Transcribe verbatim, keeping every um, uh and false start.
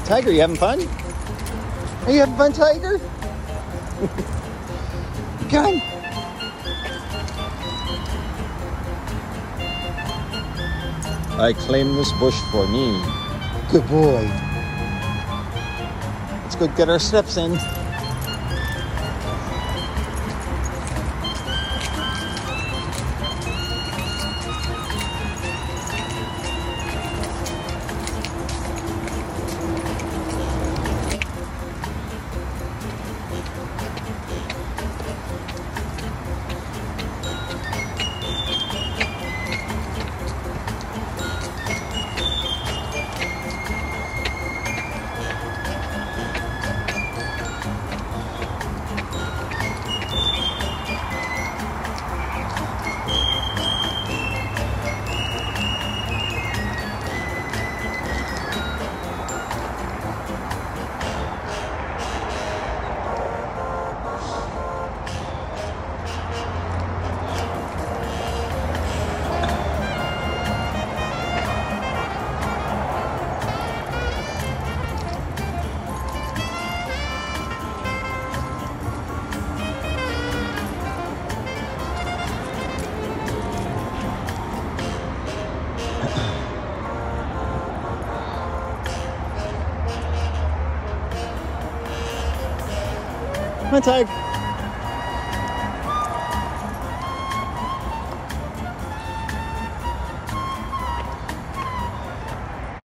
Tiger, you having fun? Are you having fun, Tiger? Come. I claim this bush for me. Good boy. Let's go get our steps in. Come on, Tiger.